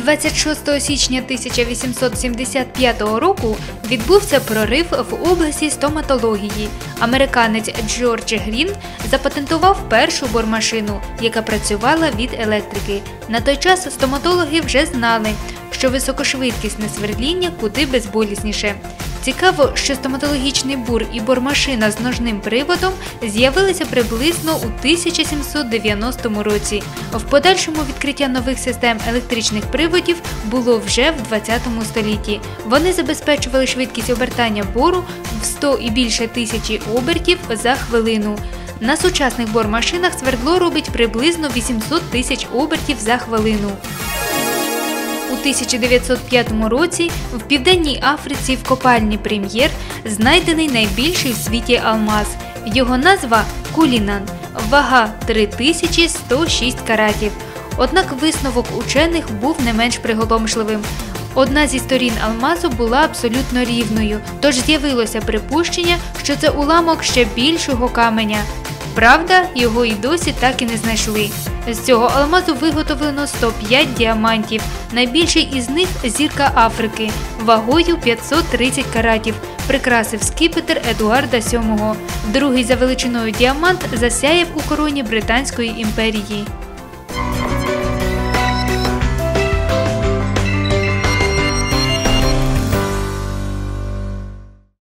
26 січня 1875 року відбувся прорив в області стоматології. Американець Джордж Грін запатентував першу бормашину, яка працювала від електрики. На той час стоматологи вже знали, що високошвидкісне сверління куди безболісніше. Цікаво, що стоматологічний бур і бормашина з ножним приводом з'явилися приблизно у 1790 році. В подальшому відкриття нових систем електричних приводів було вже в 20 столітті. Вони забезпечували швидкість обертання бору в 100 і більше тисячі обертів за хвилину. На сучасних бормашинах свердло робить приблизно 800 тисяч обертів за хвилину. У 1905 році в Південній Африці в копальні Прем'єр знайдений найбільший в світі алмаз. Його назва – Кулінан. Вага – 3106 каратів. Однак висновок учених був не менш приголомшливим. Одна зі сторін алмазу була абсолютно рівною, тож з'явилося припущення, що це уламок ще більшого каменя. Правда, його і досі так і не знайшли. З цього алмазу виготовлено 105 діамантів. Найбільший із них – зірка Африки, вагою 530 каратів, прикрасив скіпетр Едуарда VII. Другий за величиною діамант засяяв у короні Британської імперії.